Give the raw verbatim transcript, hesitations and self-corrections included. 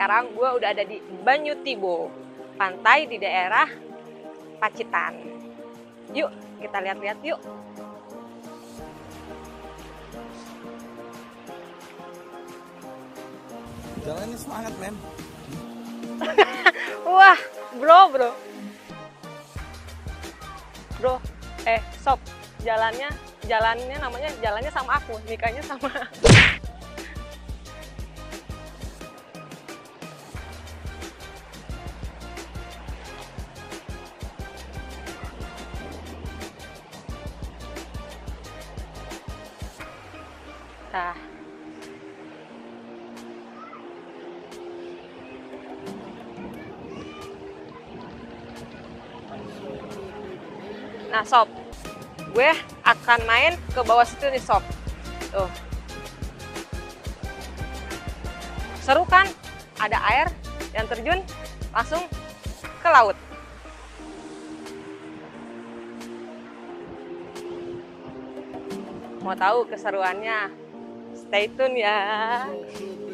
sekarang gue udah ada di Banyutibo, pantai di daerah Pacitan. Yuk, kita lihat-lihat yuk. Jalannya semangat, men. Wah, bro, bro. Bro, eh, sob, jalannya, jalannya namanya, jalannya sama aku, nikahnya sama. Nah, nah sob, gue akan main ke bawah situ nih sob. Tuh, seru kan? Ada air yang terjun langsung ke laut. Mau tahu keseruannya? Stay tune ya.